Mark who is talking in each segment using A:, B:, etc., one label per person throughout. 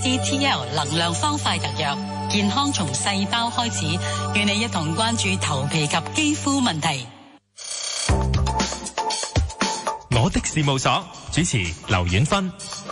A: SDTL 能量方塊特約，健康從細胞開始，與你一同關注頭皮及肌膚問題。
B: 我的事務所主持劉婉芬。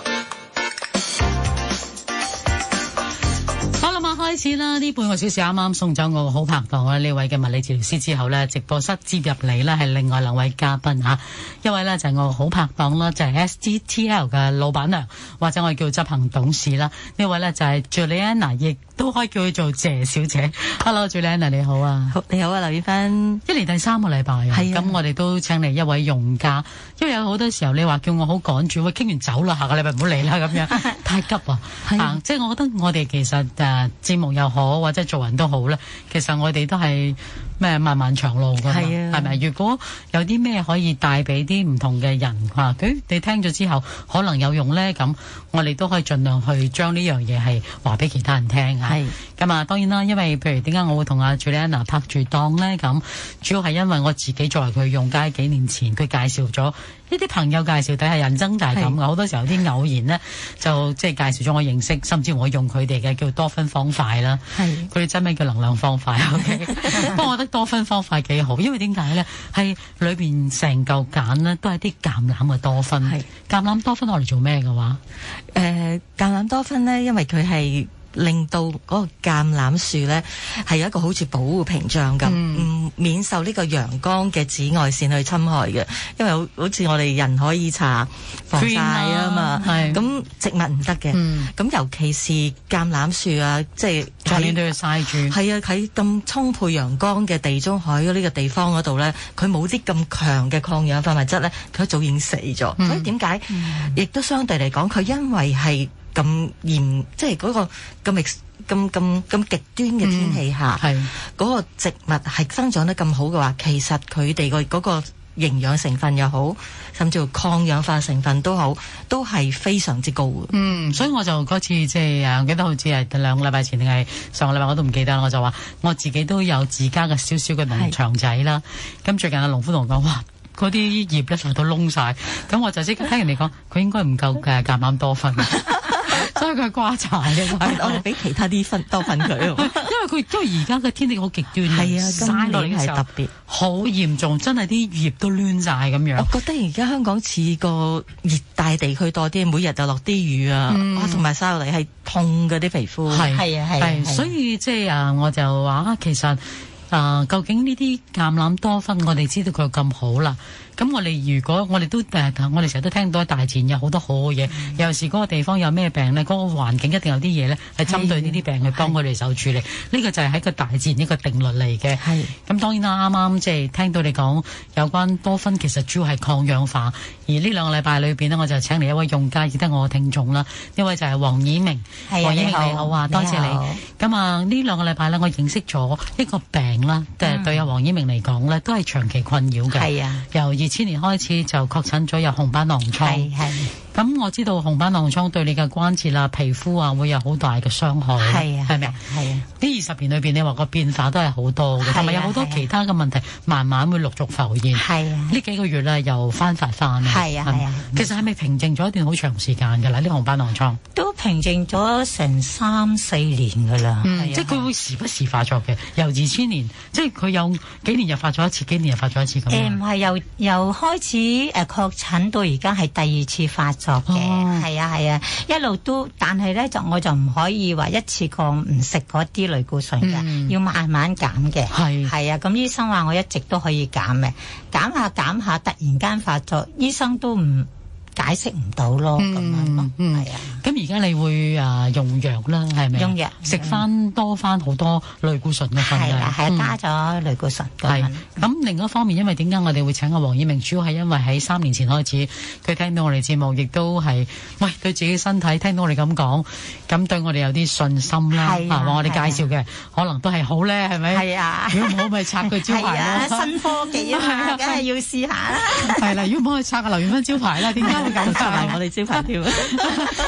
C: 開始啦！呢半個小時啱啱送走我個好拍檔啊，呢位嘅物理治療師之後呢，直播室接入嚟呢係另外兩位嘉賓吓，一位呢就係我個好拍檔啦，就係 SDTL 嘅老闆娘或者我哋叫執行董事啦。呢位呢就係 Juliana， 亦都可以叫佢做謝小姐。Hello，Juliana 你好啊！
D: 好，你好啊，劉婉芬。
C: 一年第3個禮拜啊，咁我哋都請嚟一位用家，因為有好多時候你話叫我好趕住，喂，傾完走啦，下個禮拜唔好嚟啦咁樣，太急啊！即係我覺得我哋其實節目又好或者做人都好咧，其實我哋都係咩漫漫長路㗎嘛，係咪？如果有啲咩可以帶俾啲唔同嘅人嚇，你聽咗之後可能有用咧，咁我哋都可以盡量去將呢樣嘢係話俾其他人聽嚇。咁啊，當然啦，因為譬如點解我會同阿 Juliana 拍住檔咧？咁主要係因為我自己作為佢用家，幾年前佢介紹咗呢啲朋友介紹，底下人生就係咁嘅。好多時候啲偶然咧，就即係介紹咗我認識，甚至我用佢哋嘅叫多酚方塊啦。佢哋真名叫能量方塊。OK， 不過我覺得多酚方塊幾好，因為點解咧？係裏邊成嚿鹼咧都係啲橄欖嘅多酚。橄欖多酚攞嚟做咩嘅話？
D: 橄欖多酚咧，因為佢係令到嗰個橄欖樹咧係有一個好似保護屏障咁，免受呢個陽光嘅紫外線去侵害嘅。因為好似我哋人可以搽防曬啊嘛，咁植物唔得嘅。咁尤其是橄欖樹啊，即係
C: 長年都要曬住。係
D: 啊，喺咁充沛陽光嘅地中海呢個地方嗰度咧，佢冇啲咁強嘅抗氧化物質咧，佢一早已經死咗。所以點解？亦都相對嚟講，佢因為係咁嚴，即係嗰個咁極端嘅天氣下，嗰個植物係生長得咁好嘅話，其實佢哋嗰個營養成分又好，甚至乎抗氧化成分都好，都係非常之高嘅。
C: 所以我就嗰次即係記得好似係2個禮拜前定係上個禮拜我都唔記得啦。我就話我自己都有自家嘅少少嘅農場仔啦。咁最近阿農夫同我講話，嗰啲葉咧曬到窿晒，咁我就即刻聽人哋講，佢應該唔夠橄欖多酚。所以佢係瓜柴嘅，
D: 我哋俾其他啲多酚佢，因為
C: 而家嘅天氣好極端，
D: 曬落嚟係特別
C: 好嚴重，真係啲葉都亂晒咁樣。
D: 我覺得而家香港似個熱帶地區多啲，每日就落啲雨啊，同埋曬落嚟係痛嗰啲皮膚。
C: 係，所以即係我就話其實究竟呢啲橄欖多酚，我哋知道佢咁好啦。咁我哋如果我哋都我哋成日都聽到大自然有好多好嘅嘢，有時嗰個地方有咩病咧，嗰個環境一定有啲嘢咧係針對呢啲病去幫佢哋手處理。呢個就係喺個大自然一個定律嚟嘅。咁當然啦，啱啱即係聽到你講有關多酚，其實主要係抗氧化。而呢2個禮拜裏邊呢，我就請嚟一位用家，亦都係我嘅聽眾啦。呢位就係黃以明。黃以明你好啊，多謝你。咁呢2個禮拜呢，我認識咗一個病啦，對阿黃以明嚟講呢，都係長期困擾嘅。由2000年開始就確診咗有紅斑狼瘡。咁我知道紅斑狼瘡對你嘅關節啊、皮膚啊會有好大嘅傷害，係咪啊？呢20年裏邊，你話個變化都係好多嘅，同埋有好多其他嘅問題慢慢會陸續浮現。呢幾個月咧又翻發翻。其實係咪平靜咗一段好長時間㗎啦？呢紅斑狼瘡
E: 都平靜咗成3-4年㗎啦。
C: 即係佢會時不時發作嘅。由2000年，即係佢有幾年又發咗一次，幾年又發咗一次咁。
E: 唔係由開始確診到而家係第2次發作嘅。係啊，一路都，但係咧我就唔可以話一次過唔食嗰啲類固醇嘅，要慢慢減嘅。係啊，咁醫生話我一直都可以減嘅，減下突然間發作，醫生都唔解釋唔到咯，咁樣咯。係啊。
C: 咁而家你會用藥啦，係咪？
E: 用藥，
C: 食翻多翻好多類固醇嘅份量。
E: 係加咗類固醇。
C: 咁另一方面，因為點解我哋會請阿黃以明，主要係因為喺3年前開始，佢聽到我哋節目，亦都係對自己身體聽到我哋咁講，咁對我哋有啲信心啦。話我哋介紹嘅可能都係好咧，係咪？係啊。如果唔好咪拆佢招牌咯。
E: 新科技啊嘛，梗係要試下啦。
C: 係啦，如果唔好去拆阿劉婉芬招牌啦，點解會咁
D: 拆埋我哋招牌添？
C: 咁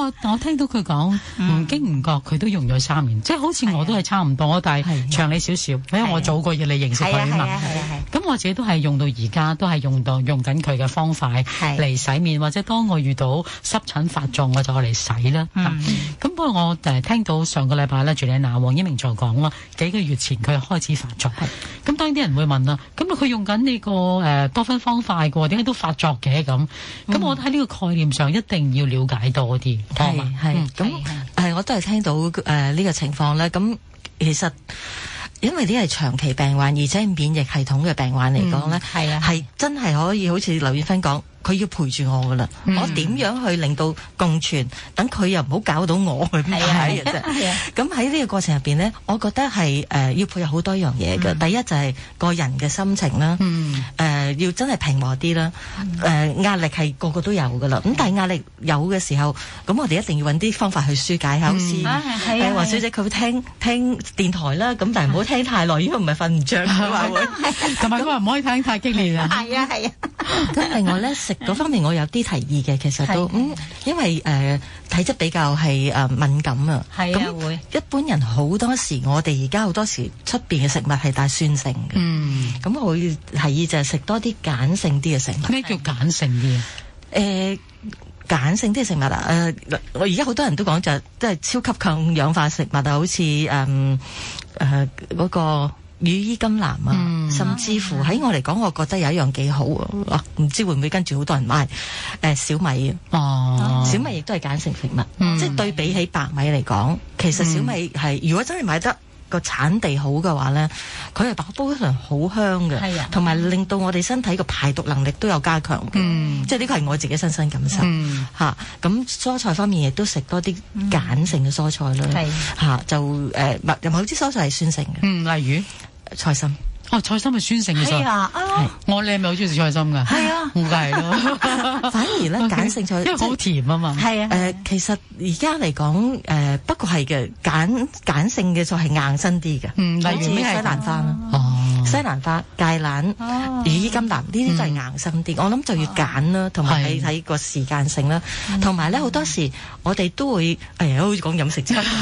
C: 我聽到佢講唔經唔覺佢都用咗3年，即係好似我都係差唔多，但係長你少少，因為我早過你認識佢啊嘛。咁我自己都係用到而家，都係用緊佢嘅方法嚟洗面，或者當我遇到濕疹發作，我就嚟洗啦。咁不過我聽到上個禮拜咧，Juliana黃英明就講啦，幾個月前佢開始發作。咁當然啲人會問啦，咁佢用緊呢個多酚方塊嘅，點解都發作嘅咁？咁我喺呢個概念上一定要了解多啲。
D: 咁我都係聽到呢個情況咧。咁其實因為呢係長期病患，而且係免疫系統嘅病患嚟講咧，係真係可以好似劉燕芬講。佢要陪住我噶啦，我點樣去令到共存，等佢又唔好搞到我去邊睇嘅啫。咁喺呢個過程入邊呢，我覺得係要配合好多樣嘢嘅。第一就係個人嘅心情啦，要真係平和啲啦。壓力係個個都有噶啦，咁但係壓力有嘅時候，咁我哋一定要揾啲方法去疏解下。好似黃小姐佢會聽電台啦，咁但係唔好聽太耐，因為唔係瞓唔着嘅話會。
C: 同埋佢話唔可以聽太激烈啊。
E: 係啊。
D: 咁另外咧，食嗰方面我有啲提議嘅，其實都因為體質比較係敏感啊。係啊，會一般人好多時，我哋而家好多時出邊嘅食物係帶酸性嘅。咁我會提議就係食多啲鹼性啲嘅食物。
C: 咩叫鹼性啲啊？
D: 鹼性啲嘅食物啊，我而家好多人都講就即係超級抗氧化食物啊，好似嗰個羽衣甘藍啊，甚至乎喺我嚟講，我覺得有一樣幾好啊，唔知會唔會跟住好多人買小米啊？小米亦都係鹼性食物，即係對比起白米嚟講，其實小米係如果真係買得個產地好嘅話咧，佢係煲出嚟好香嘅，同埋令到我哋身體個排毒能力都有加強嘅。即係呢個係我自己親身感受嚇。咁蔬菜方面亦都食多啲鹼性嘅蔬菜啦嚇，就有某啲蔬菜係酸性嘅，
C: 例如
D: 菜心。
C: 菜心係酸性嘅菜。我你係咪好中意食菜心㗎？係啊，唔係咯。
D: 反而咧鹼性菜，
C: 因為好甜啊嘛。
D: 係啊。其實而家嚟講，不過係嘅鹼性嘅菜係硬身啲嘅。例如咩西蘭花啦。西蘭花、芥蘭、羽衣甘藍呢啲都係硬身啲。我諗就要揀啦，同埋喺個時間性啦，同埋咧好多時我哋都會好似講飲食之後。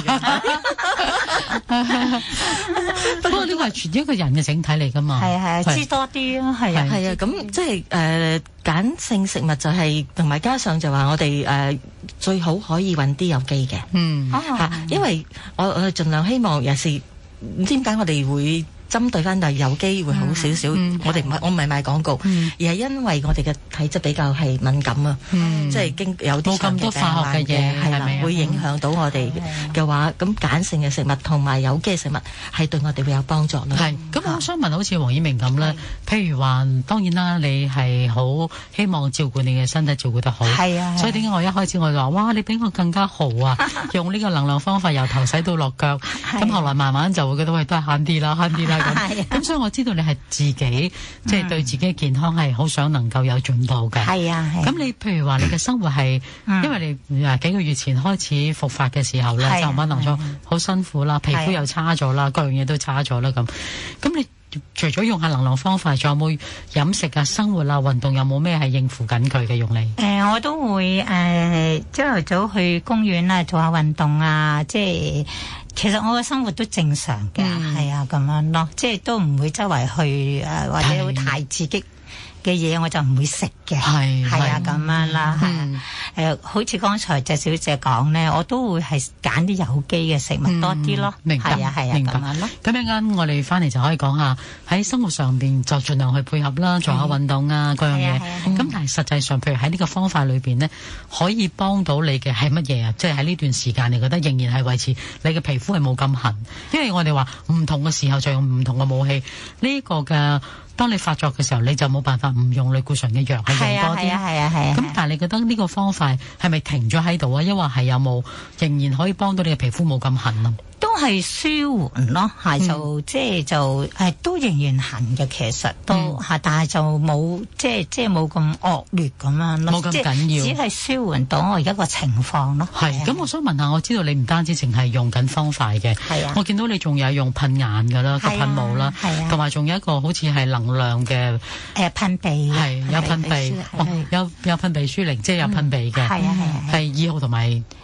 C: 不過呢個係全一個人嘅整體嚟㗎嘛。
E: 係知多啲咯，係啊。
D: 咁即係鹼性食物就係同埋加上就話我哋最好可以揾啲有機嘅。因為我盡量希望有時唔知點解我哋會針對翻，但係有機會好少少。我唔係賣廣告，而係因為我哋嘅體質比較係敏感啊，即係有啲
C: 咁多化學嘅嘢係咪
D: 會影響到我哋嘅話，咁鹼性嘅食物同埋有機嘅食物係對我哋會有幫助咯。
C: 係咁，我想問好似黃以明咁咧，譬如話當然啦，你係好希望照顧你嘅身體照顧得好，係啊，所以點解我一開始我就話哇，你比我更加好啊，用呢個能量方法由頭洗到落腳，咁後來慢慢就會覺得喂，都係慳啲啦。咁所以我知道你係自己即係對自己嘅健康係好想能夠有進步嘅。係啊，咁你譬如話你嘅生活係，因為你幾個月前開始復發嘅時候咧，就可能咗好辛苦啦，皮膚又差咗啦，各樣嘢都差咗啦咁。咁你除咗用下能量方法，仲有冇飲食啊、生活啊、運動有冇咩係應付緊佢嘅用你？
E: 我都會朝頭早去公園啊，做下運動啊，即係。其實我嘅生活都正常嘅，係啊咁樣咯，即係都唔會周圍去或者好太刺激嘅嘢，我就唔會食嘅，係啊咁樣啦，好似剛才謝小姐講咧，我都會係揀啲有機嘅食物多啲咯，
C: 明白，
E: 明白咁樣咯。
C: 咁一陣我哋翻嚟就可以講下喺生活上邊就盡量去配合啦，做下運動啊嗰樣嘢。咁但係實際上，譬如喺呢個方法裏邊呢，可以幫到你嘅係乜嘢啊？即係喺呢段時間，你覺得仍然係維持你嘅皮膚係冇咁痕，因為我哋話唔同嘅時候就用唔同嘅武器。呢個嘅當你發作嘅時候，你就冇辦法唔用類固醇嘅藥，係用多啲。咁但係你覺得呢個方法係咪停咗喺度啊？抑或係有冇仍然可以幫到你嘅皮膚冇咁痕啊？
E: 都係舒緩咯，就即係就都仍然痕嘅，其實都但係就冇即係冇咁惡劣咁樣咯，
C: 冇咁緊要，
E: 只係舒緩到我而家個情況咯。
C: 係咁，我想問下，我知道你唔單止淨係用緊方塊嘅，我見到你仲有用噴眼㗎啦，個噴霧啦，同埋仲有一個好似係能量嘅
E: 噴鼻，
C: 係有噴鼻，有噴鼻舒靈，即係有噴鼻嘅，係2號同埋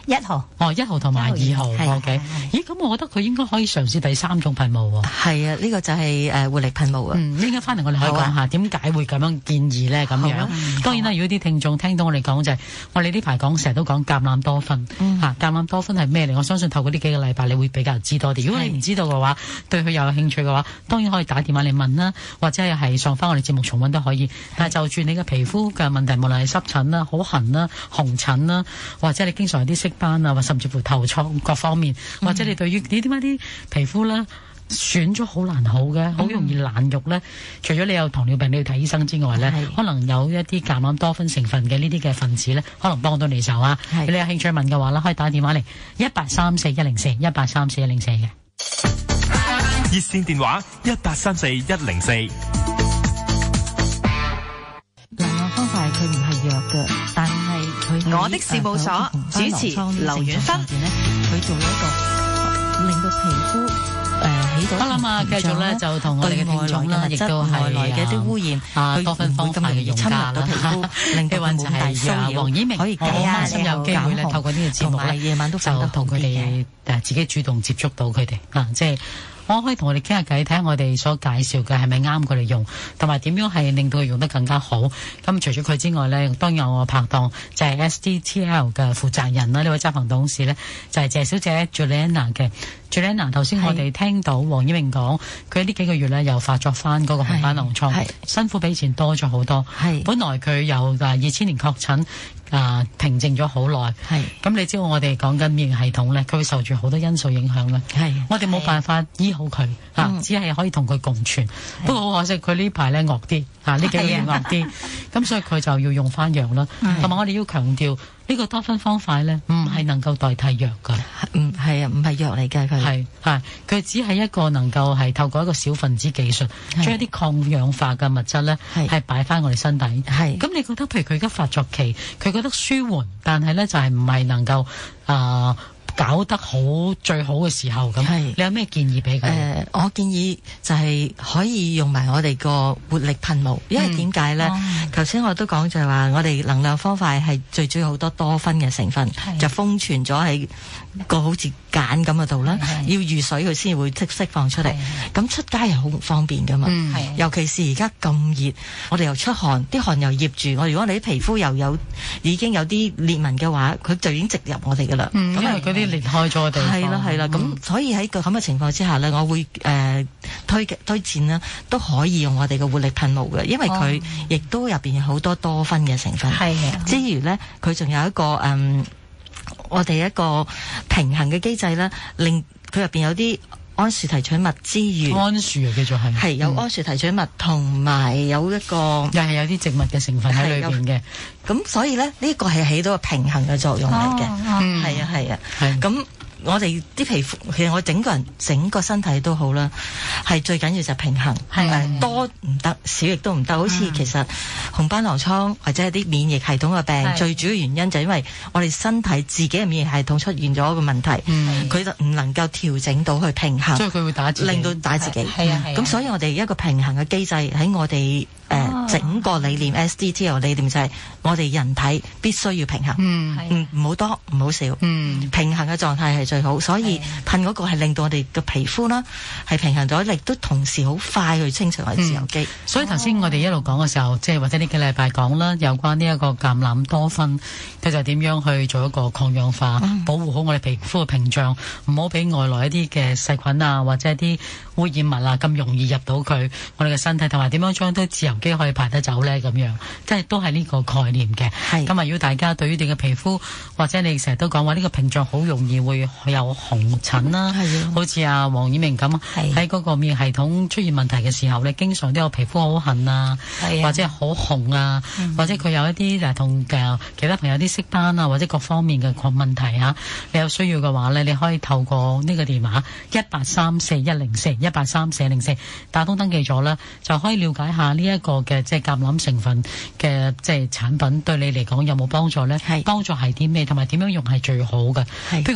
E: 1號。
C: 哦，1號同埋2號
D: 係
C: ，OK。咦，咁我覺得佢應該可以嘗試第3種噴霧喎。
D: 係啊，呢個就係活力噴霧啊。
C: 應該翻嚟我哋可以講下點解會咁樣建議咧咁樣。當然啦，如果啲聽眾聽到我哋講就係我哋呢排講成日都講橄欖多酚嚇，橄欖多酚係咩嚟？我相信透過呢幾個禮拜你會比較知多啲。如果你唔知道嘅話，對佢有興趣嘅話，當然可以打電話嚟問啦，或者係上翻我哋節目重溫都可以。但係就住你嘅皮膚嘅問題，無論係濕疹啦、好痕啦、紅疹啦，或者你經常有啲色斑啊，或甚至乎頭瘡各方面，或者你對於你點解啲皮膚咧損咗好難好嘅，好容易爛肉咧？除咗你有糖尿病你要睇醫生之外咧，可能有一啲橄欖多酚成分嘅呢啲嘅分子咧，可能幫到你手啊。你有興趣問嘅話啦，可以打電話嚟1834-104 1834-104嘅
B: 熱線電話1834-104。
D: 能量方法佢唔係藥嘅，但係佢
F: 我的事務所主持劉婉芬，
D: 佢做咗一個令到皮膚起到。
C: 好啦嘛，繼續咧就同我哋嘅聽眾啦，亦都係
D: 外來嘅啲污染，
C: 多酚方法嘅用家啦，
D: 令到佢冇咁大騷擾。
C: 黃以明可以開心有機會咧，透過呢個節目咧，
D: 夜晚都
C: 就同佢哋自己主動接觸到佢哋啊，即係。我可以同我哋傾下偈，睇下我哋所介紹嘅係咪啱佢哋用，同埋點樣係令到佢用得更加好。咁除咗佢之外呢，當然有我拍檔就係 SDTL 嘅負責人啦，呢位執行董事呢，就係謝小姐 Juliana 嘅。Juliana 頭先我哋聽到黃以明講，佢呢幾個月呢又發作翻嗰個紅斑狼瘡，辛苦比以前多咗好多。本來佢由2000年確診。平靜咗好耐，咁你知道我哋講緊免疫系統咧，佢會受住好多因素影響嘅，我哋冇辦法醫好佢，只係可以同佢共存。不過好可惜，佢呢排咧惡啲，呢幾個月惡啲，咁所以佢就要用翻藥啦。同埋我哋要強調呢個多酚方法咧，唔係能夠代替藥噶，
D: 唔係藥嚟嘅，
C: 佢只係一個能夠係透過一個小分子技術，將一啲抗氧化嘅物質咧係擺翻我哋身體。咁你覺得譬如佢而家發作期，佢覺得舒緩，但係咧就係唔係能夠搞得最好嘅時候咁，你有咩建議俾佢？
D: 我建議就係可以用埋我哋個活力噴霧，因為點解咧？頭先我都講就係話，我哋能量方塊係最主要好多多酚嘅成分，就封存咗喺個好似鹼咁嘅度啦，要遇水佢先會釋放出嚟。咁出街又好唔方便噶嘛，尤其是而家咁熱，我哋又出汗，啲汗又醃住我。如果你啲皮膚又已經有啲裂紋嘅話，佢就已經直入我哋噶啦。
C: 因為嗰啲裂開咗我哋。
D: 係啦，咁所以喺個咁嘅情況之下呢，我會推薦啦，都可以用我哋嘅活力噴霧嘅，因為佢亦都入邊有好多多酚嘅成分。之餘呢，佢仲有一個我哋一個平衡嘅機制啦，令佢入邊有啲胺樹提取物之餘，
C: 胺樹叫做係
D: 有胺樹提取物，同埋有一個
C: 又係有啲植物嘅成分喺裏邊嘅。
D: 咁所以呢，呢個係起到個平衡嘅作用嚟嘅。係啊，咁。我哋啲皮膚，其實我整個人整個身體都好啦，係最緊要就係平衡，多唔得，少亦都唔得。好似其實紅斑狼瘡或者係啲免疫系統嘅病，最主要原因就係因為我哋身體自己嘅免疫系統出現咗一個問題，佢就唔能夠調整到去平衡，
C: 所以佢會打自己，
D: 令到打自己。咁所以我哋一個平衡嘅機制喺我哋整個理念 SDTL 理念就係我哋人體必須要平衡，唔好多唔好少，平衡嘅狀態係最好。所以噴嗰個係令到我哋嘅皮膚啦係平衡咗，亦都同時好快去清除我哋自由基。
C: 所以頭先我哋一路講嘅時候，即係或者呢幾禮拜講啦，有關呢一個橄欖多酚，佢就點樣去做一個抗氧化，保護好我哋皮膚嘅屏障，唔好俾外來一啲嘅細菌啊或者一啲污染物啊咁容易入到佢我哋嘅身體，同埋點樣將啲自由基可以排得走咧咁樣，即係都係呢個概念嘅。咁啊，如果大家對於你嘅皮膚或者你成日都講話呢個屏障好容易會有紅疹啦，好似阿黃以明咁喺嗰個免疫系統出現問題嘅時候，你經常都有皮膚好痕啊，或者好紅啊，或者佢有一啲同其他朋友啲色斑啊，或者各方面嘅問題啊，你有需要嘅話咧，你可以透過呢個電話1834-104 1834-104打通登記咗啦，就可以了解下呢一個嘅即係橄欖成分嘅即係產品對你嚟講有冇幫助咧？幫助係啲咩，同埋點樣用係最好嘅？譬如我見到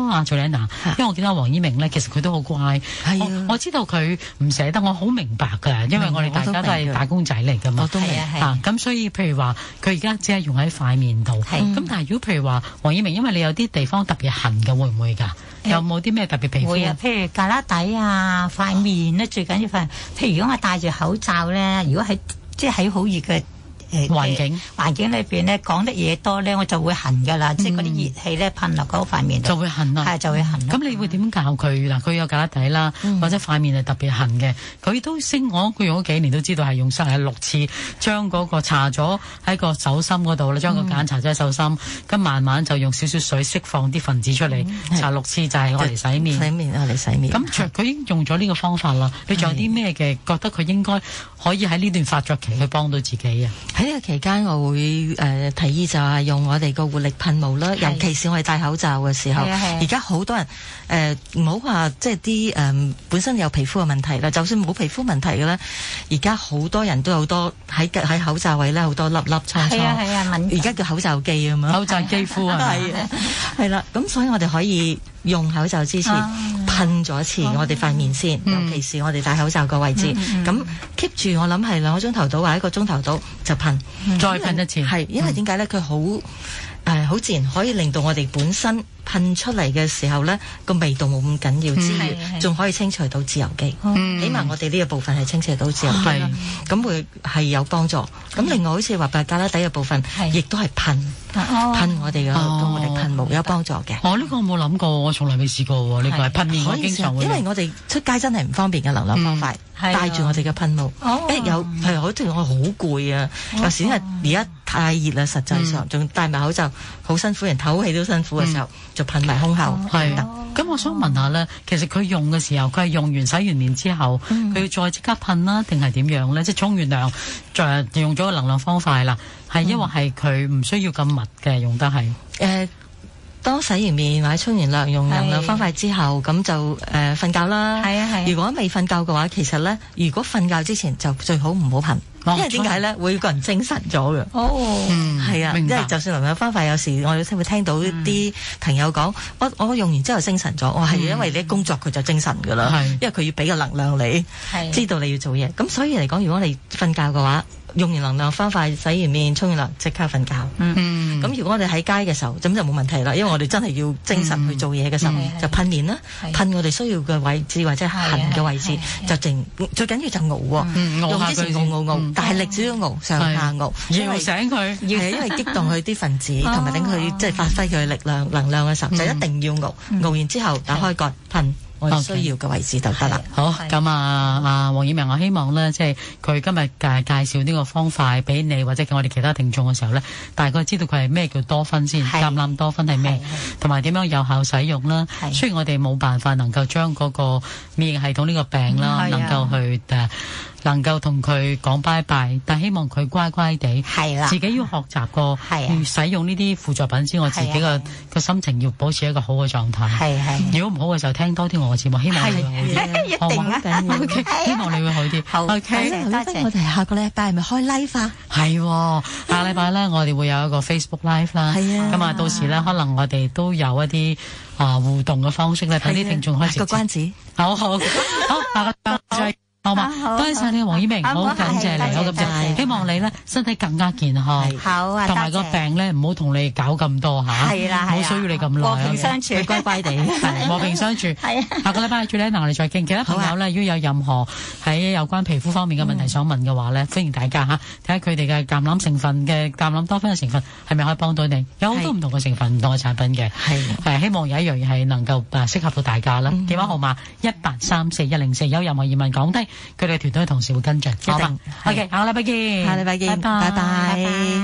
C: 阿 Joanna，因為我見到黃以明咧，其實佢都好乖。
D: 係啊，
C: 我知道佢唔捨得，我好明白㗎，因為我哋大家都係打工仔嚟㗎嘛。
D: 我都明
C: 咁所以譬如話，佢而家只係用喺塊面度。咁但係如果譬如話黃以明，因為你有啲地方特別痕嘅，會唔會㗎？有冇啲咩特別皮膚？
E: 會啊，譬如胳肋底啊、塊面咧，最緊要塊。譬如如果我戴住口罩咧，如果喺即係喺好熱嘅環境裏邊咧，講得嘢多咧，我就會痕㗎啦。即係嗰啲熱氣咧噴落嗰塊面度
C: 就會痕啦。
E: 係就會痕。
C: 咁你會點教佢嗱？佢有胳肋底啦，或者塊面係特別痕嘅，佢都佢用咗幾年都知道係用6次將嗰個搽咗喺個手心嗰度啦，將個鹼搽咗喺手心，咁慢慢就用少少水釋放啲分子出嚟，搽6次就係我嚟洗面。
D: 洗面啊，嚟洗面。
C: 咁佢已經用咗呢個方法啦。你仲有啲咩嘅覺得佢應該可以喺呢段發作期去幫到自己啊？
D: 喺呢個期間，我會提議就係用我哋個活力噴霧啦，尤其是我哋戴口罩嘅時候。而家好多人唔好話即係啲本身有皮膚嘅問題啦，就算冇皮膚問題嘅咧，而家好多人都有好多喺口罩位咧好多粒粒瘡瘡。係啊，而家叫口罩肌啊嘛。口罩肌膚啊。係啦，咁所以我哋可以用口罩之前噴咗一次我哋塊面先，尤其是我哋戴口罩個位置。咁 keep 住我諗係2個鐘頭到或者1個鐘頭到就噴，
C: 再噴一次。係
D: 因為點解咧？佢好自然可以令到我哋本身噴出嚟嘅時候咧個味道冇咁緊要之餘，仲可以清除到自由基。起碼我哋呢個部分係清除到自由基啦，咁會係有幫助。咁另外好似話胳肋底嘅部分，亦都係噴我哋嘅活力噴霧有幫助嘅。
C: 呢個我冇諗過，我從來未試過喎。呢個係噴面我經常會用，
D: 因為我哋出街真係唔方便嘅能量方法，帶住我哋嘅噴霧。好似我好攰啊，有時因為而家太熱啦，實際上仲戴埋口罩好辛苦，人唞氣都辛苦嘅時候，就噴埋胸口。
C: 咁我想問下咧，其實佢用嘅時候，佢係用完洗完面之後，佢要再即刻噴啦，定係點樣咧？即係沖完涼，再用咗個能量方塊啦，係因為係佢唔需要咁密嘅用得係。
D: 當洗完面或者沖完涼用能量方塊之後，咁就瞓覺啦。如果未瞓覺嘅話，其實咧，如果瞓覺之前就最好唔好噴。因為點解咧？會個人精神咗嘅。係啊，因為就算能量方塊，有時我哋會聽到啲朋友講，我用完之後精神咗。我係因為你工作佢就精神㗎啦，因為佢要俾個能量你，知道你要做嘢。咁所以嚟講，如果你瞓覺嘅話，用完能量方塊洗完面沖完涼即刻瞓覺。咁如果我哋喺街嘅時候，咁就冇問題啦，因為我哋真係要精神去做嘢嘅時候，就噴面啦，噴我哋需要嘅位置或者痕嘅位置，就最緊要就熬喎，用之前熬，大力少少熬，上下熬，
C: 搖醒佢。
D: 因為激動佢啲分子，同埋等佢即係發揮佢嘅力量能量嘅時候，就一定要熬。熬完之後打開蓋噴我哋需要嘅位置就得啦。
C: 好，咁黃以明，我希望咧，即係佢今日介紹呢個方塊俾你或者我哋其他聽眾嘅時候咧，大概知道佢係咩叫多酚先，橄欖多酚係咩，同埋點樣有效使用啦。雖然我哋冇辦法能夠將嗰個免疫系統呢個病啦，能夠同佢講拜拜，但希望佢乖乖地，自己要學習過，要使用呢啲輔助品之外，自己個心情要保持一個好嘅狀態。如果唔好嘅時候，聽多啲我嘅節目，希望你會好啲。
E: 一定啊！
C: 希望你會好啲。
E: 好，OK，多謝。
D: 我哋下個禮拜係咪開 live 啊？
C: 係，下個禮拜咧，我哋會有一個 Facebook live 啦。咁到時咧，可能我哋都有一啲互動嘅方式咧，等啲聽眾開始。
D: 個關子。
C: 好，下個禮拜再。好嘛，多謝晒你黃以明，好感謝你，好感謝，希望你咧身體更加健康，
E: 好啊，
C: 同埋個病咧唔好同你搞咁多吓，係啦，唔好需要你咁耐，
E: 和平相處，
D: 乖乖地，
C: 和平相處，係啊，下個禮拜Juliana我哋再傾，其他朋友咧如果有任何喺有關皮膚方面嘅問題想問嘅話咧，歡迎大家吓睇下佢哋嘅橄欖成分嘅橄欖多酚嘅成分係咪可以幫到你，有好多唔同嘅成分唔同嘅產品嘅，係希望有一樣嘢係能夠適合到大家啦。電話號碼1834104，有任何疑問講低。佢哋團隊同事會跟進，好嘛 ？OK， 下個禮拜見，
D: 下禮拜見，拜拜。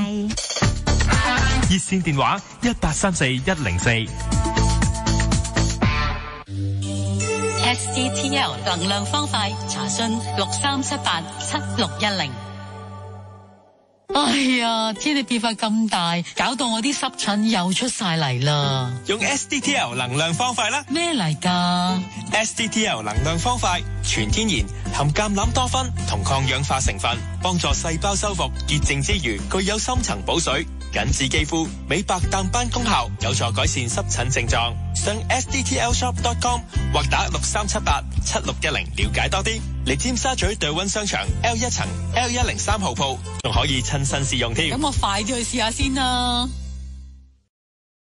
B: 熱線電話1834104。
A: SDTL 能量方塊查詢63787610。
C: 哎呀，天氣變化咁大，搞到我啲濕疹又出晒嚟啦！
G: 用 SDTL 能量方塊啦。
C: 咩嚟㗎？
G: SDTL 能量方塊全天然，含橄欖多酚同抗氧化成分，幫助細胞修復潔淨之餘，具有深層補水、緊緻肌膚、美白淡斑功效，有助改善濕疹症狀。 上 sdtlshop.com 或打63787610了解多啲。嚟尖沙咀對溫商場 L1 層 L103 號鋪，仲可以親身試用添。
A: 咁我快啲去試下先啦。